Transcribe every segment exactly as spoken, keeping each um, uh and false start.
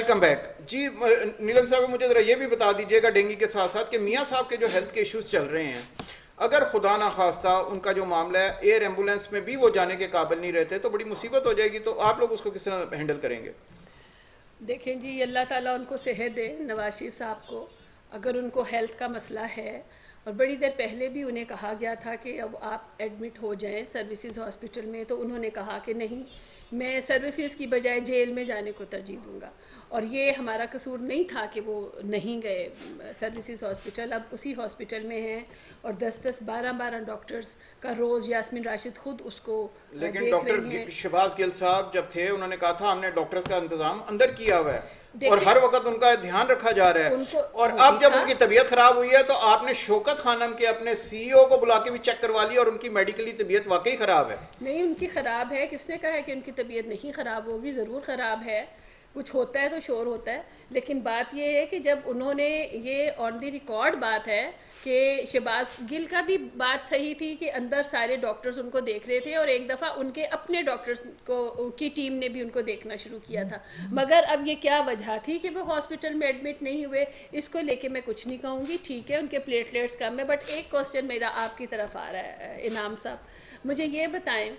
Come back जी। नीलम साहब मुझे जरा ये भी बता दीजिएगा डेंगू के साथ साथ कि मियाँ साहब के जो हेल्थ के इश्यूज चल रहे हैं, अगर खुदा ना खास्ता उनका जो मामला है एयर एम्बुलेंस में भी वो जाने के काबिल नहीं रहते तो बड़ी मुसीबत हो जाएगी, तो आप लोग उसको किस तरह हैंडल करेंगे? देखें जी, अल्लाह ताला उनको सेहत दे नवाज शरीफ साहब को। अगर उनको हेल्थ का मसला है, और बड़ी देर पहले भी उन्हें कहा गया था कि अब आप एडमिट हो जाएं सर्विसेज हॉस्पिटल में, तो उन्होंने कहा कि नहीं, मैं सर्विसेज की बजाय जेल में जाने को तरजीह दूंगा। और ये हमारा कसूर नहीं था कि वो नहीं गए सर्विसेज हॉस्पिटल, अब उसी हॉस्पिटल में हैं और दस दस बारह बारह डॉक्टर्स का रोज़ यास्मीन राशिद खुद उसको लेकिन डॉक्टर शहबाज गिल साहब जब थे उन्होंने कहा था हमने डॉक्टर्स का इंतजाम अंदर किया हुआ है और हर वक्त उनका ध्यान रखा जा रहा है। और अब जब उनकी तबीयत खराब हुई है तो आपने शौकत खानम के अपने सीईओ को बुला के भी चेक करवा लिया और उनकी मेडिकली तबीयत वाकई खराब है। नहीं, उनकी खराब है, किसने कहा है कि उनकी तबीयत नहीं खराब होगी? ज़रूर खराब है, कुछ होता है तो शोर होता है। लेकिन बात यह है कि जब उन्होंने ये ऑन द रिकॉर्ड बात है कि शहबाज गिल का भी बात सही थी कि अंदर सारे डॉक्टर्स उनको देख रहे थे और एक दफ़ा उनके अपने डॉक्टर्स को की टीम ने भी उनको देखना शुरू किया था। मगर अब ये क्या वजह थी कि वो हॉस्पिटल में एडमिट नहीं हुए, इसको लेके मैं कुछ नहीं कहूँगी। ठीक है, उनके प्लेटलेट्स कम है, बट एक क्वेश्चन मेरा आपकी तरफ आ रहा है इनाम साहब, मुझे ये बताएं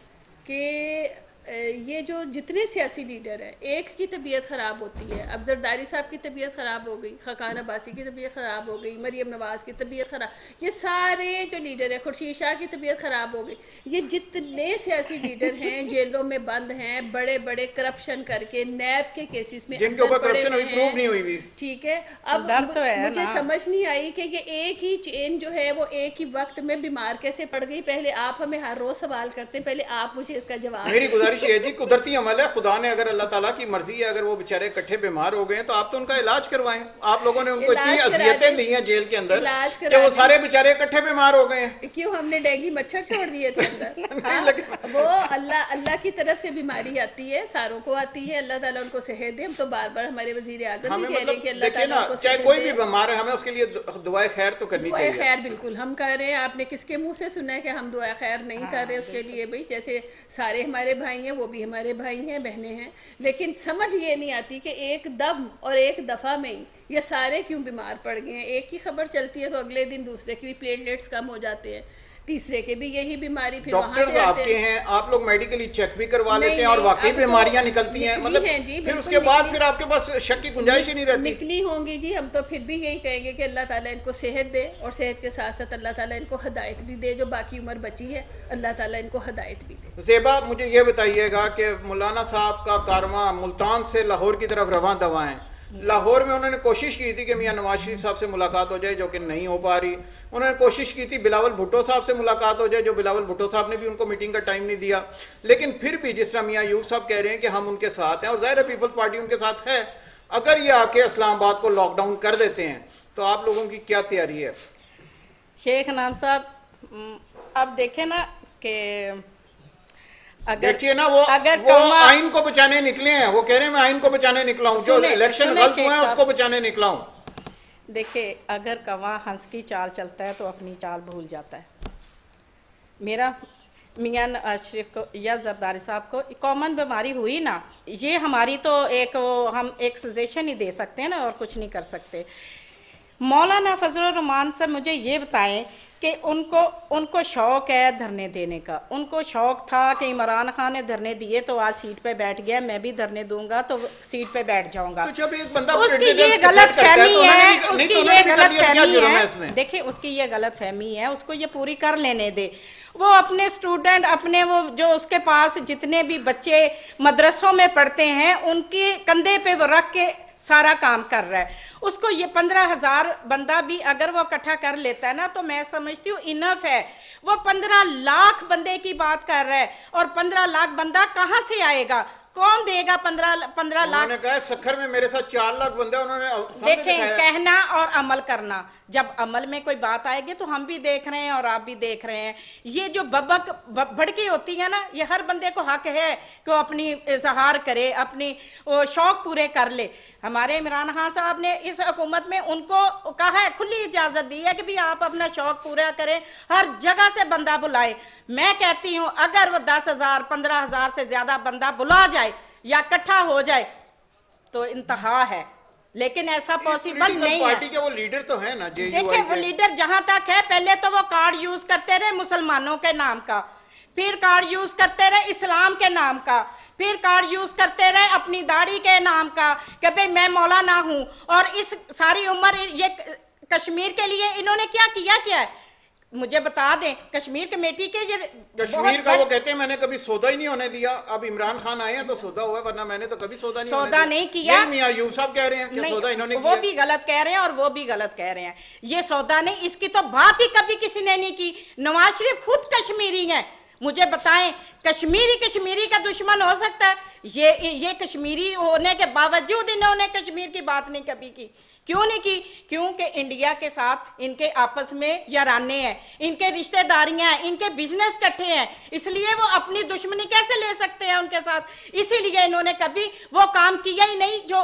कि ये जो जितने सियासी लीडर हैं, एक की तबीयत ख़राब होती है, अब जरदारी साहब की तबीयत ख़राब हो गई, खकान अब्बासी की तबीयत ख़राब हो गई, मरियम नवाज़ की तबीयत ख़राब, ये सारे जो लीडर हैं, खुर्शीद शाह की तबीयत ख़राब हो गई, ये जितने सियासी लीडर हैं जेलों में बंद हैं, बड़े बड़े करप्शन करके नैब के केसेस में जिनके ऊपर करप्शन अभी प्रूव नहीं हुई भी। ठीक है, अब तो है मुझे समझ नहीं आई कि ये एक ही चेन जो है वो एक ही वक्त में बीमार कैसे पड़ गई। पहले आप हमें हर रोज़ सवाल करते हैं, पहले आप मुझे इसका जवाब। मेरी गुजारिश है जी, कुदरती अमल है, खुदा ने अगर अल्लाह ताला की मर्जी है अगर वो बेचारे इकट्ठे बीमार हो गए हैं तो आप तो उनका इलाज करवाएं। आप लोगों ने उनको इतनी अजियतें दी हैं जेल के अंदर कि वो सारे बेचारे इकट्ठे बीमार हो गए हैं। क्यों, हमने डेंगू मच्छर छोड़ दिए थे अंदर? हाँ, वो अल्लाह अल्लाह की तरफ से बीमारी आती है, सारों को आती है, अल्लाह ताला उनको सेहत दे। हम तो बार बार हमारे वजीर आज़म भी कह रहे हैं कि अल्लाह ताला उनको चाहे कोई भी बीमार है हमें उसके लिए दुआए खैर तो करनी चाहिए। खैर बिल्कुल हम कर रहे हैं। आपने किसके मुंह से सुना है कि हम दुआ खैर नहीं कर रहे उसके लिए? भाई जैसे सारे हमारे भाई हैं वो भी हमारे भाई हैं, बहनें हैं, लेकिन समझ ये नहीं आती कि एक दम और एक दफ़ा में ही ये सारे क्यों बीमार पड़ गए हैं। एक की खबर चलती है तो अगले दिन दूसरे के भी प्लेटलेट्स कम हो जाते हैं, तीसरे के भी यही बीमारी, फिर वहां से आपके हैं, आप लोग मेडिकली चेक भी करवा लेते हैं और वाकई बीमारियां निकलती हैं, मतलब फिर उसके बाद फिर आपके पास शक की गुंजाइश ही नहीं रहती। निकली होंगी जी, हम तो फिर भी यही कहेंगे कि अल्लाह ताला इनको सेहत दे और सेहत के साथ साथ अल्लाह ताला इनको हदायत भी दे। जो बाकी उम्र बची है अल्लाह ताला इनको हदायत भी दे। ज़ेबा, मुझे ये बताइएगा कि मौलाना साहब का कारवां मुल्तान से लाहौर की तरफ रवां दवा है। लाहौर में उन्होंने कोशिश की थी कि मियां नवाज शरीफ साहब से मुलाकात हो जाए जो कि नहीं हो पा रही। उन्होंने कोशिश की थी बिलावल भुट्टो साहब से मुलाकात हो जाए, जो बिलावल भुट्टो साहब ने भी उनको मीटिंग का टाइम नहीं दिया। लेकिन फिर भी जिस तरह मियां यूब साहब कह रहे हैं कि हम उनके साथ हैं और ज़ाहिर है पीपल्स पार्टी उनके साथ है, अगर ये आके इस्लामाबाद को लॉकडाउन कर देते हैं तो आप लोगों की क्या तैयारी है? शेख नाम साहब, अब देखे ना कि देखिए ना, वो अगर वो आइन को बचाने निकले हैं, वो कह रहे हैं मैं आइन को बचाने निकला हूं, जो इलेक्शन गलत हुए हैं उसको बचाने निकला हूं। देखिए, अगर कौवा हंस की चाल चलता है तो अपनी चाल भूल जाता है। मेरा मियां नवाज शरीफ को या जरदारी साहब को कॉमन बीमारी हुई ना, ये हमारी तो एक वो हम एक सजेशन ही दे सकते हैं ना, और कुछ नहीं कर सकते। मौलाना फजलुर रहमान से मुझे ये बताएं कि उनको उनको शौक है धरने देने का। उनको शौक था कि इमरान खान ने धरने दिए तो आज सीट पे बैठ गया, मैं भी धरने दूंगा तो सीट पे बैठ जाऊंगा। तो जब एक बंदा उसकी ये गलत फहमी है, उसकी ये गलत फहमी है, देखिए उसकी ये गलत फहमी है, उसको ये पूरी कर लेने दे। वो अपने स्टूडेंट, अपने वो जो उसके पास जितने भी बच्चे मदरसों में पढ़ते हैं उनके कंधे पे वो रख के सारा काम कर रहा है। उसको ये पंद्रह हजार बंदा भी अगर वो इकट्ठा कर लेता है ना तो मैं समझती हूँ इनफ है। वो पंद्रह लाख बंदे की बात कर रहा है और पंद्रह लाख बंदा कहाँ से आएगा? कौन देगा पंद्रह पंद्रह लाख? उन्होंने कहा सखर में मेरे साथ चार लाख बंदे, उन्होंने देखें कहना और अमल करना, जब अमल में कोई बात आएगी तो हम भी देख रहे हैं और आप भी देख रहे हैं। ये जो बबक भड़की होती है ना, ये हर बंदे को हक है कि वो अपनी इजहार करे, अपनी वो शौक पूरे कर ले। हमारे इमरान खान साहब ने इस हुकूमत में उनको कहा है, खुली इजाजत दी है कि भी आप अपना शौक पूरा करें, हर जगह से बंदा बुलाए। मैं कहती हूँ अगर वो दस हजार पंद्रह हजार से ज्यादा बंदा बुला जाए या इकट्ठा हो जाए तो इंतहा है, लेकिन ऐसा पॉसिबल नहीं है। पार्टी के वो लीडर तो है ना, देखिए वो लीडर जहां तक है, पहले तो वो कार्ड यूज करते रहे मुसलमानों के नाम का, फिर कार्ड यूज करते रहे इस्लाम के नाम का, फिर कार्ड यूज करते रहे अपनी दाढ़ी के नाम का कि भाई मैं मौलाना हूं। और इस सारी उम्र ये कश्मीर के लिए इन्होंने क्या किया क्या है, मुझे बता दें। कश्मीर कमेटी के ये कश्मीर का वो कहते हैं मैंने कभी सौदा ही नहीं होने दिया, अब इमरान खान आए हैं तो सौदा हुआ, वरना मैंने तो कभी सौदा नहीं सौदा नहीं किया। मियां अयूब साहब कह रहे हैं कि सौदा इन्होंने वो भी गलत कह रहे हैं और वो भी गलत कह रहे हैं। ये सौदा नहीं, इसकी तो बात ही कभी किसी ने नहीं की। नवाज शरीफ खुद कश्मीरी है, मुझे बताएं कश्मीरी कश्मीरी का दुश्मन हो सकता है? ये ये कश्मीरी होने के बावजूद इन्होंने कश्मीर की बात नहीं कभी की। क्यों नहीं की? क्योंकि इंडिया के साथ इनके आपस में याराने हैं, इनके रिश्तेदारियां हैं, इनके बिजनेस इकट्ठे हैं, इसलिए वो अपनी दुश्मनी कैसे ले सकते हैं उनके साथ। इसीलिए इन्होंने कभी वो काम किया ही नहीं जो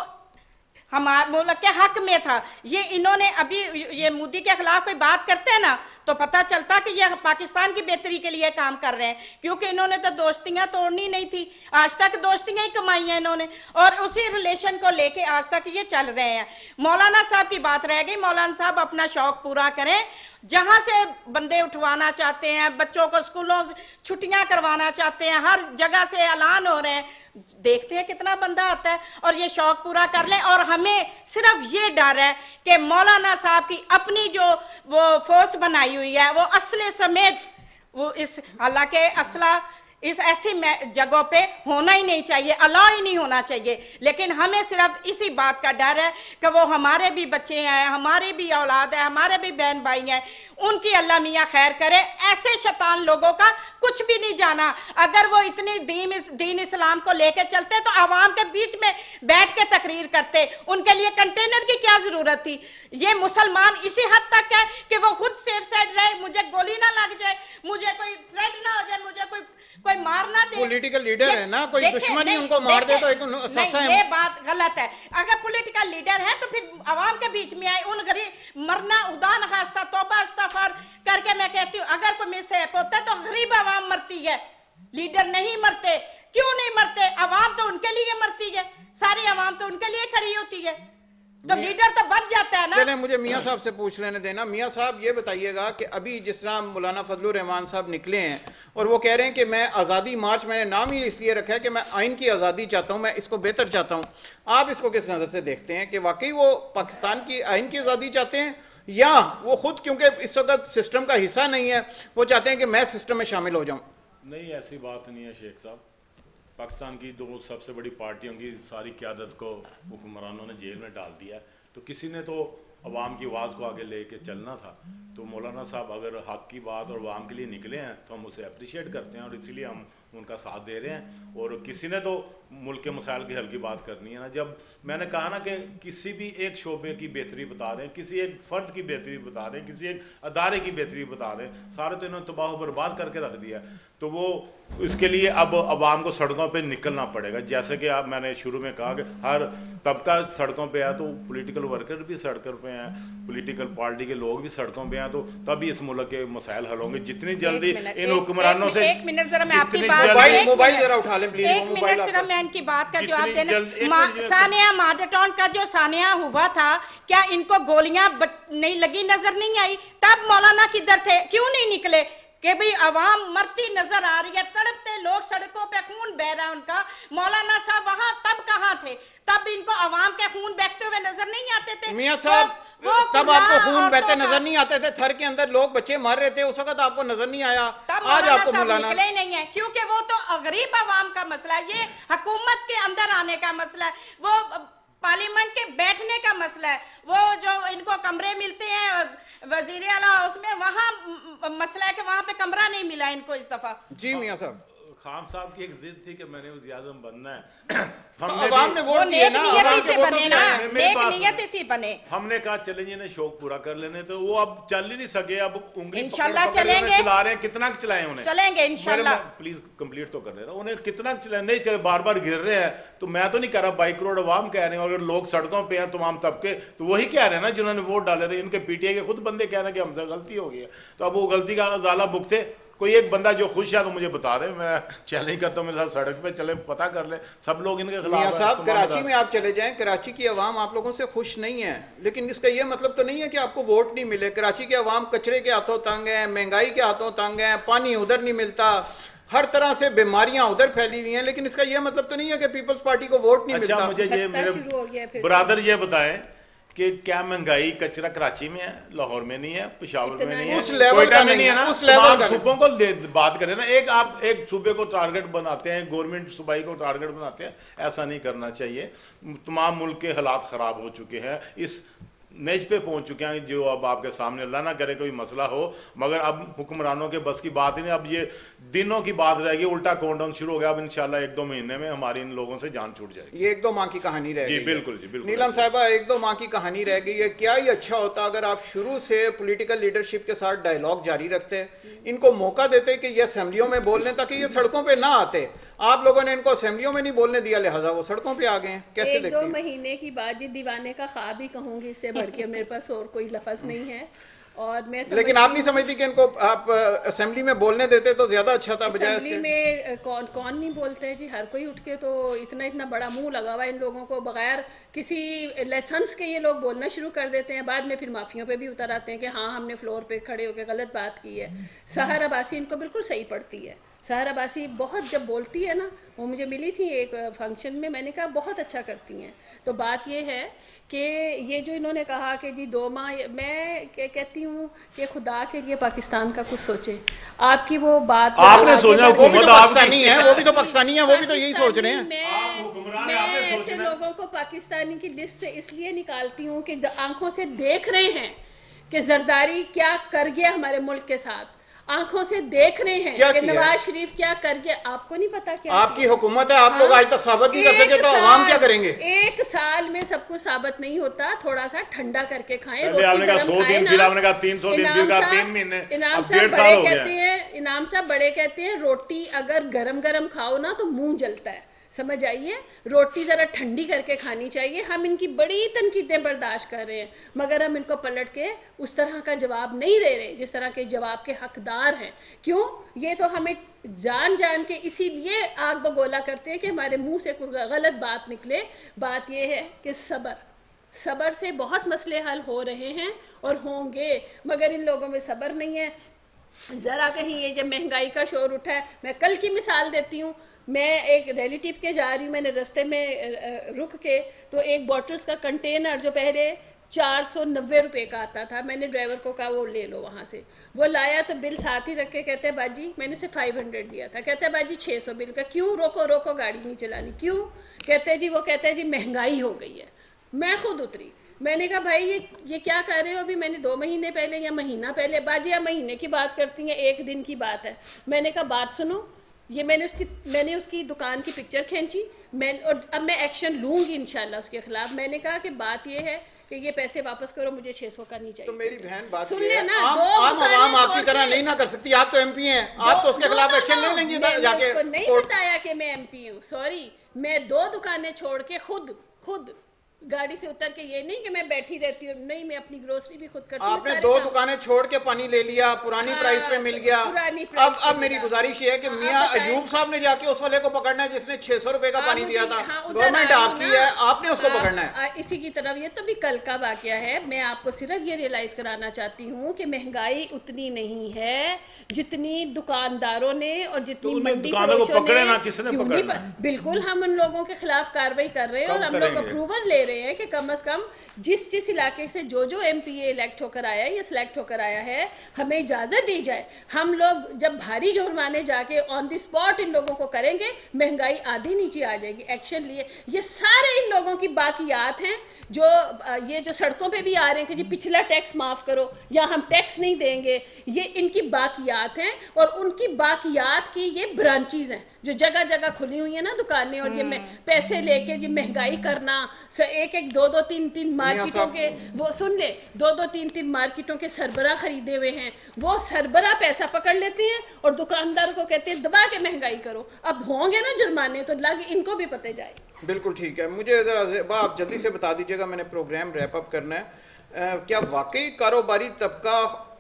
हमारे मुल्क के हक में था। ये इन्होंने अभी ये मोदी के खिलाफ कोई बात करते हैं ना तो पता चलता कि ये पाकिस्तान की बेहतरी के लिए काम कर रहे हैं, क्योंकि इन्होंने तो दोस्तियां तोड़नी नहीं थी, आज तक दोस्तियां ही कमाई हैं इन्होंने, और उसी रिलेशन को लेके आज तक ये चल रहे हैं। मौलाना साहब की बात रह गई, मौलाना साहब अपना शौक पूरा करें, जहां से बंदे उठवाना चाहते हैं, बच्चों को स्कूलों छुट्टियां करवाना चाहते हैं, हर जगह से ऐलान हो रहे हैं, देखते हैं कितना बंदा आता है और ये शौक पूरा कर लें। और हमें सिर्फ ये डर है कि मौलाना साहब की अपनी जो वो फोर्स बनाई हुई है वो असले समेत वो इस, हालांकि असला इस ऐसी जगहों पे होना ही नहीं चाहिए, अलाउ ही नहीं होना चाहिए, लेकिन हमें सिर्फ इसी बात का डर है कि वो हमारे भी बच्चे हैं, हमारी भी औलाद है, हमारे भी बहन भाई हैं, उनकी अल्लाह मियाँ खैर करे। ऐसे शैतान लोगों का कुछ भी नहीं जाना। अगर वो इतनी दीन दीन इस्लाम को लेके चलते तो आवाम के बीच में बैठ के तकरीर करते, उनके लिए कंटेनर की क्या जरूरत थी। ये मुसलमान इसी हद तक है कि वो खुद सेफ साइड रहे, मुझे गोली ना लग जाए, मुझे कोई थ्रेट ना हो जाए, मुझे कोई कोई मार ना दे। पॉलिटिकल लीडर है ना, कोई दुश्मन ही उनको मार दे तो एक नहीं, ये बात गलत है। अगर पॉलिटिकल लीडर है तो फिर आवाम के बीच में आए, उन गरीब मरना उदा न खास्ता तौबा इस्तगफार करके मैं कहती हूँ, अगर कोई मिसहैप होता है तो गरीब आवाम मरती है, लीडर नहीं मरते। क्यों नहीं मरते? आवाम तो उनके लिए मरती है, सारी आवाम तो उनके लिए खड़ी होती है, तो लीडर तो बच जाता है ना। चले मुझे मियां साहब से पूछ लेने देना। मियां साहब ये बताइएगा कि अभी जिस तरह मौलाना फजलुर रहमान साहब निकले हैं और वो कह रहे हैं कि मैं आज़ादी मार्च, मैंने नाम ही इसलिए रखा है कि मैं आइन की आज़ादी चाहता हूँ, मैं इसको बेहतर चाहता हूँ, आप इसको किस नज़र से देखते हैं कि वाकई वो पाकिस्तान की आइन की आज़ादी चाहते हैं, या वो खुद क्योंकि इस वक्त सिस्टम का हिस्सा नहीं है वो चाहते हैं कि मैं सिस्टम में शामिल हो जाऊँ? नहीं, ऐसी बात नहीं है शेख साहब। पाकिस्तान की दो सबसे बड़ी पार्टियों की सारी क़यादत को हुक्मरानों ने जेल में डाल दिया, तो किसी ने तो अवाम की आवाज़ को आगे लेके चलना था। तो मौलाना साहब अगर हक की बात और अवाम के लिए निकले हैं तो हम उसे अप्रिशिएट करते हैं और इसीलिए हम उनका साथ दे रहे हैं। और किसी ने तो मुल्क के मसाइल की हल की बात करनी है ना। जब मैंने कहा ना कि किसी भी एक शोबे की बेहतरी बता दें, किसी एक फ़र्द की बेहतरी बता दें, किसी एक अदारे की बेहतरी बता दें, सारे तो इन्होंने तबाह बर्बाद करके रख दिया। तो वो इसके लिए अब अवाम को सड़कों पे निकलना पड़ेगा। जैसे कि आप मैंने शुरू में कहा कि हर तबका सड़कों पे है, तो पॉलिटिकल वर्कर भी सड़कों पे हैं, पॉलिटिकल पार्टी के लोग भी सड़कों पे हैं, तो तभी इस मुल्क के मसाइल हल होंगे। जितनी जल्दी इन हुक्मरानों से एक मिनट जरा मैं आपकी बात मोबाइल मोबाइल जरा उठा लें प्लीज, एक मिनट जरा मैं इनकी बात का जवाब देना। सानिया मार्डेटाउन का जो सानिया हुआ था, क्या इनको गोलियां नहीं लगी, नजर नहीं आई? तब मौलाना किधर थे? क्यों नहीं निकले कि भाई आवाम मरती नजर आ रही है, तड़पते लोग सड़कों पे, खून बह रहा है उनका, मौलाना साहब वहां तब कहां थे? तब इनको आवाम के खून बहते हुए नजर नहीं आते थे? मियां साहब तब आपको खून बहते नजर नहीं आते थे? थर के अंदर लोग बच्चे मर रहे थे, उस वक्त आपको नजर नहीं आया? आज आपको मौलाना निकले नहीं है, क्योंकि वो तो गरीब आवाम का मसला है, ये हुकूमत के अंदर आने का मसला है, वो पार्लियामेंट के बैठने का मसला है, वो जो इनको कमरे मिलते हैं वजीर आला उसमें, वहाँ मसला है कि वहाँ पे कमरा नहीं मिला इनको इस दफा। जी मियां साहब, खान साहब की एक जिद थी कि मैंने वज़ीर आज़म बनना है। हमने आवाम ने वोट दिए ना, आवाम के वोटों से नेक नियत से बने। हमने कहा चलें जिन्हें शौक पूरा कर लेने, तो वो अब चल ही नहीं सके, अब उंगली इंशाल्लाह चलेंगे, चला रहे हैं। कितना चलाए उन्हें? चलेंगे इंशाल्लाह। प्लीज कंप्लीट तो कर ले रहा, उन्हें कितना चलाए, नहीं चले, बार बार गिर रहे हैं। तो मैं तो नहीं कह रहा, बाई करोड़ अवाम कह रहे हैं, अगर लोग सड़कों पे हैं तमाम तबके, तो वही कह रहे हैं ना जिन्होंने वोट डाले थे, इनके पीटीआई के खुद बंदे कह रहे हैं कि हमसे गलती हो गई है, तो अब वो गलती का अजाला भुगते। कोई एक बंदा जो खुश है तो मुझे बता रहे, मैं चैलेंज करता हूँ मेरे साथ सड़क पे चले, पता कर ले, सब लोग इनके खिलाफ मियां साहब कराची में आप चले जाएं, कराची की आवाम आप लोगों से खुश नहीं है, लेकिन इसका ये मतलब तो नहीं है कि आपको वोट नहीं मिले। कराची की आवाम कचरे के हाथों तंग है, महंगाई के हाथों तंग है, पानी उधर नहीं मिलता, हर तरह से बीमारियां उधर फैली हुई हैं, लेकिन इसका यह मतलब तो नहीं है कि पीपल्स पार्टी को वोट नहीं अच्छा, मिलता। मुझे ये मेरे ब्रदर ये बताएं कि क्या महंगाई कचरा कराची में है, लाहौर में नहीं है, पेशावर में नहीं है, उस लेवल का नहीं है ना, उस लेवल का सूबों को बात करें ना, एक आप एक सूबे को टारगेट बनाते हैं, गवर्नमेंट सूबाई को टारगेट बनाते हैं, ऐसा नहीं करना चाहिए। तमाम मुल्क के हालात खराब हो चुके हैं, इस नेज पे पहुंच चुके हैं जो अब आपके सामने, अल्लाह ना करे कोई मसला हो, मगर अब हुक्मरानों के बस की बात ही नहीं, अब ये दिनों की बात रहेगी, उल्टा काउंटडाउन शुरू हो गया, अब इंशाल्लाह एक दो महीने में हमारी इन लोगों से जान छूट जाएगी। ये एक दो माह की कहानी रह गई। जी बिल्कुल जी बिल्कुल नीलम साहिबा, एक दो माह की कहानी रह गई है। क्या ही अच्छा होता अगर आप शुरू से पॉलिटिकल लीडरशिप के साथ डायलॉग जारी रखते, इनको मौका देते कि ये असेंबलियों में बोलने, ताकि ये सड़कों पे ना आते। आप लोगों ने इनको असेंबलियों में नहीं बोलने दिया, लिहाजा वो सड़कों पे आ गए हैं। कैसे एक दो महीने की बात, जी दीवाने का ख्वाब ही कहूंगी, इससे बढ़ के मेरे पास और कोई लफ्ज नहीं है। और मैं लेकिन आप नहीं समझती कि इनको आप असेंबली में बोलने देते तो ज्यादा अच्छा था बजाय इसके? असेंबली में कौन कौन नहीं बोलते हैं जी, हर कोई उठ के, तो इतना इतना बड़ा मुंह लगा हुआ है इन लोगों को, बगैर किसी लाइसेंस के ये लोग बोलना शुरू कर देते हैं, बाद में फिर माफियों पे भी उतर आते हैं कि हाँ हमने फ्लोर पे खड़े होकर गलत बात की है। सहर अब्बासी इनको बिल्कुल सही पड़ती है। सहर अब्बासी बहुत जब बोलती है ना, वो मुझे मिली थी एक फंक्शन में, मैंने कहा बहुत अच्छा करती हैं। तो बात ये है कि ये जो इन्होंने कहा कि जी दो माह, मैं कहती हूँ कि खुदा के लिए पाकिस्तान का कुछ सोचे। आपकी वो बात आपने सोचा, वो भी तो पाकिस्तानी है, वो भी तो पाकिस्तानी है, वो भी तो यही सोच रहे हैं। मैं, मैं ऐसे लोगों को पाकिस्तानी की लिस्ट से इसलिए निकालती हूँ कि आंखों से देख रहे हैं कि जरदारी क्या कर गया हमारे मुल्क के साथ, आंखों से देख रहे हैं कि नवाज शरीफ क्या कर गया। आपको नहीं पता क्या आपकी हुकूमत है, आप लोग आज तक साबित नहीं कर सके, तो आवाम क्या करेंगे? एक साल में सब कुछ साबित नहीं होता, थोड़ा सा ठंडा करके खाएं, रोटी गरम खाएं ना। तीन सौ दिन, फिर कहा तीन महीने, इनाम साहब बड़े कहते हैं, इनाम साहब बड़े कहते हैं रोटी अगर गरम गरम खाओ ना तो मुंह जलता है, समझ आइए, रोटी ज़रा ठंडी करके खानी चाहिए। हम इनकी बड़ी तनकीदें बर्दाश्त कर रहे हैं, मगर हम इनको पलट के उस तरह का जवाब नहीं दे रहे जिस तरह के जवाब के हकदार हैं। क्यों? ये तो हमें जान जान के इसीलिए आग बगोला करते हैं कि हमारे मुंह से कोई गलत बात निकले। बात यह है कि सब्र सब्र से बहुत मसले हल हो रहे हैं और होंगे, मगर इन लोगों में सब्र नहीं है। ज़रा कहीं ये जब महंगाई का शोर उठा है, मैं कल की मिसाल देती हूँ, मैं एक रिलेटिव के जा रही हूँ, मैंने रास्ते में रुक के, तो एक बॉटल्स का कंटेनर जो पहले चार सौ नब्बे रुपये का आता था, मैंने ड्राइवर को कहा वो ले लो वहाँ से, वो लाया तो बिल साथ ही रख के कहते हैं बाजी, मैंने से फाइव हंड्रेड दिया था, कहते हैं बाजी छः सौ बिल का। क्यों? रोको रोको गाड़ी नहीं चलानी। क्यों? कहते हैं जी, वो कहते हैं जी महंगाई हो गई है। मैं खुद उतरी, मैंने कहा भाई ये ये क्या कर रहे हो? अभी मैंने दो महीने पहले या महीना पहले, बाजी या महीने की बात करती हैं, एक दिन की बात है। मैंने कहा बात सुनो, ये मैंने उसकी मैंने उसकी दुकान की पिक्चर खींची, मैं और अब मैं एक्शन लूंगी इंशाल्लाह उसके खिलाफ। मैंने कहा कि बात ये है कि ये पैसे वापस करो, मुझे छह सौ का नहीं चाहिए। तो मेरी बहन बात सुन ले ना, आम आम आवाम आपकी तरह नहीं ना कर सकती, आप तो एमपी हैं, आप तो उसके खिलाफ एक्शन नहीं लेंगे जाके। उसको नहीं बताया कि मैं एमपी हूँ, सॉरी, मैं दो दुकानें छोड़ के खुद खुद गाड़ी से उतर के, ये नहीं कि मैं बैठी रहती हूँ, नहीं, मैं अपनी ग्रोसरी भी खुद करती हूँ। आपने दो दुकानें छोड़ के पानी ले लिया, पुरानी हाँ, प्राइस पे मिल गया। अब अब मेरी गुजारिश है कि मियां अयूब साहब ने जाके उस वाले को पकड़ना है जिसने छह सौ रुपए का पानी दिया था। गवर्नमेंट आपकी है, आपने उसको पकड़ना है। इसी की तरफ, ये तो भी कल का वाकया है। मैं आपको सिर्फ ये रियलाइज कराना चाहती हूँ कि महंगाई उतनी नहीं है जितनी दुकानदारों ने और जितनी मंडी फरोशों ने। बिल्कुल हम उन लोगों के खिलाफ कार्रवाई कर रहे हैं और हम लोग अप्रूवल ले रहे हैं कि कम से कम जिस जिस इलाके से जो जो एमपीए इलेक्ट होकर आया है या सिलेक्ट होकर आया है, हमें इजाजत दी जाए। हम लोग जब भारी जुर्माने जाके ऑन द स्पॉट इन लोगों को करेंगे, महंगाई आधी नीचे आ जाएगी। एक्शन लिए ये सारे इन लोगों की बाकियात हैं जो ये जो सड़कों पे भी आ रहे हैं कि जी पिछला टैक्स माफ़ करो या हम टैक्स नहीं देंगे, ये इनकी बाकियात हैं और उनकी बाकियात की ये ब्रांचेज हैं जो जगह जगह खुली हुई है ना दुकानें। और ये में पैसे लेके जी महंगाई करना, एक एक दो दो तीन तीन मार्केटों के, वो सुन ले, दो दो तीन तीन मार्केटों के सरबरा खरीदे हुए हैं, वो सरबरा पैसा पकड़ लेते हैं और दुकानदार को कहते हैं दबा के महंगाई करो। अब होंगे ना जुर्माने तो लग इनको भी पते जाए। बिल्कुल ठीक है, मुझे जरा आप जल्दी से बता दीजिएगा, मैंने प्रोग्राम रैप अप करना है। आ, क्या वाकई कारोबारी तबका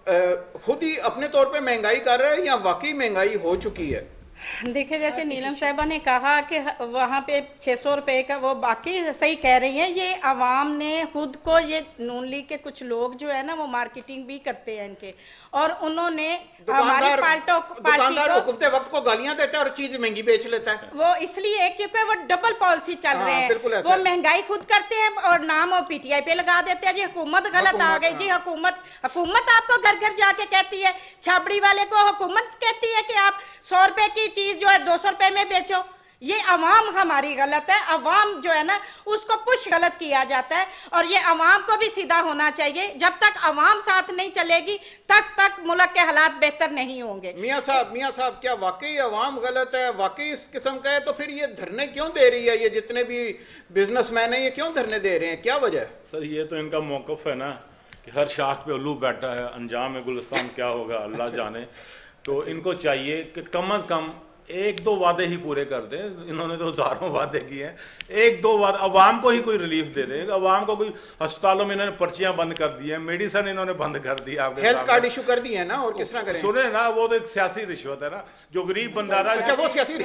खुद ही अपने तौर पे महंगाई कर रहा है या वाकई महंगाई हो चुकी है? देखिए, जैसे नीलम साहिबा ने कहा कि वहाँ पे छः सौ रुपये का, वो बाकी सही कह रही हैं। ये आवाम ने खुद को, ये नून लीग के कुछ लोग जो है ना वो मार्केटिंग भी करते हैं इनके, और उन्होंने हमारी पार्टों दुकानदार हुकूमते वक्त को गालियां देता है और चीज महंगी बेच लेता है। वो इसलिए क्योंकि वो डबल पॉलिसी चल रहे हैं, वो महंगाई खुद करते हैं और नाम और पीटीआई पे लगा देते हैं। जी हुकूमत गलत आ गई, जी हुकूमत हुकूमत आपको घर घर जाके कहती है, छाबड़ी वाले को हुकूमत कहती है कि आप सौ रुपए की चीज जो है दो सौ रुपए में बेचो। ये अवाम हमारी गलत है, अवाम जो है ना उसको पुश गलत किया जाता है, और ये अवाम को भी सीधा होना चाहिए। जब तक अवाम साथ नहीं चलेगी तब तक मुल्क के हालात बेहतर नहीं होंगे। मियां साहब मियां साहब क्या वाकई अवाम गलत है, वाकई इस किस्म का है? तो फिर ये धरने क्यों दे रही है? ये जितने भी बिजनेसमैन है ये क्यों धरने दे रहे हैं, क्या वजह है? सर ये तो इनका मौकफ है ना कि हर शाख पे उल्लू बैठा है, अंजाम में गुलिस्तान क्या होगा अल्लाह जाने। तो इनको चाहिए कि कम अज कम एक दो वादे ही पूरे कर दें। इन्होंने तो हजारों वादे किए हैं, एक दो वादे अवाम को ही कोई रिलीफ दे दें। अवाम को कोई अस्पतालों में इन्होंने पर्चियां बंद कर दी हैं, मेडिसिन इन्होंने बंद कर दी, आपके हेल्थ कार्ड इशू कर दिए हैं ना, और किस तरह करें? सुने ना, वो तो एक सियासी रिश्वत है ना, जो गरीब बंदा रहा। अच्छा वो सियासी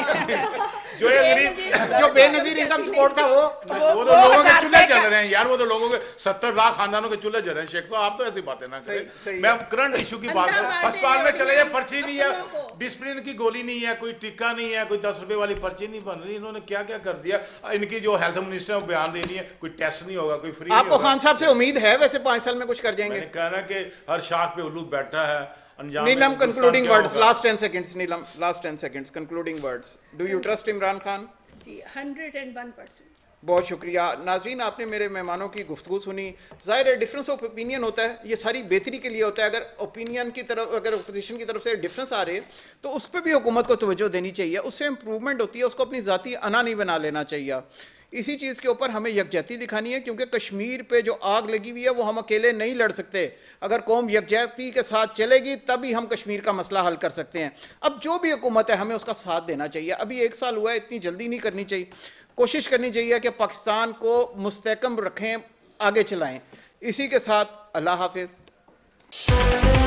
जो ये गरीब जो बेनजीर इनकम सपोर्ट था वो वो तो लोगों के चूल्हे जल रहे हैं यार, वो तो लोगों के सत्तर लाख खानदानों के चूल्हे जल रहे हैं। शेख साहब आप तो ऐसी बातें ना करें। मैं करंट इशू की बात करूं, अस्पताल में चले जाए, पर्ची नहीं है, डिस्प्लिन की गोली नहीं है, कोई टिक्का नहीं है, कोई दस रुपए वाली पर्ची नहीं बन रही। इन्होंने क्या क्या कर दिया। इनकी जो हेल्थ मिनिस्टर बयान देनी है, कोई टेस्ट नहीं होगा, कोई फ्री। आपको खान साहब से उम्मीद है वैसे पांच साल में कुछ कर जाएंगे? कहना कि हर शाख पे उल्लू बैठा है। Neelam concluding words, last ten seconds. Neelam last ten seconds concluding words. Do you trust Imran Khan? जी हंड्रेड एंड वन परसेंट। बहुत शुक्रिया नाजरीन, आपने मेरे मेहमानों की गुफ्तगू सुनी। ज़ाहिर है डिफरेंस ऑफ ओपिनियन होता है, ये सारी बेहतरी के लिए होता है। अगर ओपिनियन की तरफ, अगर अपोजिशन की तरफ से डिफरेंस आ रहे हैं तो उस पर भी हुकूमत को तवज्जो देनी चाहिए, उससे इंप्रूवमेंट होती है। उसको अपनी ज़ाती अना नहीं बना लेना चाहिए। इसी चीज़ के ऊपर हमें यकजहती दिखानी है, क्योंकि कश्मीर पे जो आग लगी हुई है वो हम अकेले नहीं लड़ सकते। अगर कौम यकजहती के साथ चलेगी तभी हम कश्मीर का मसला हल कर सकते हैं। अब जो भी हुकूमत है हमें उसका साथ देना चाहिए। अभी एक साल हुआ है, इतनी जल्दी नहीं करनी चाहिए। कोशिश करनी चाहिए कि पाकिस्तान को मुस्तहकम रखें, आगे चलाएं। इसी के साथ अल्लाह हाफिज़।